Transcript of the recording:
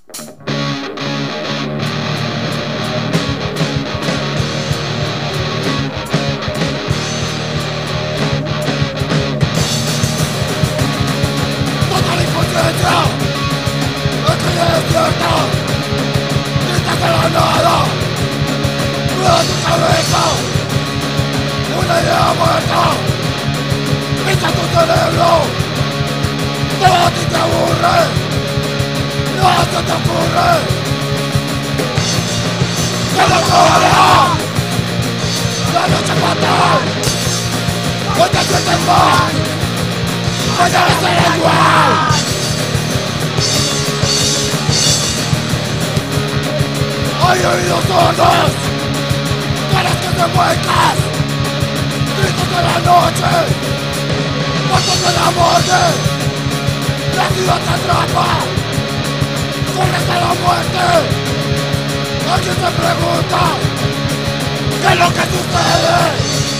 Toda la inconsciencia, el que ya despierta, gritas de la nada, rueda tu cabeza, una idea muerta, pica tu cerebro, todo a ti te aburre, nada se te ocurre, que no acabará, la noche fatal, hoy te sientes mal, mañana será igual. Hay oídos sordos, caras que te muecas, gritos de la noche, pasos de la muerte, la ciudad te atrapa, corres a la muerte. Alguien te pregunta, ¿qué es lo que sucede?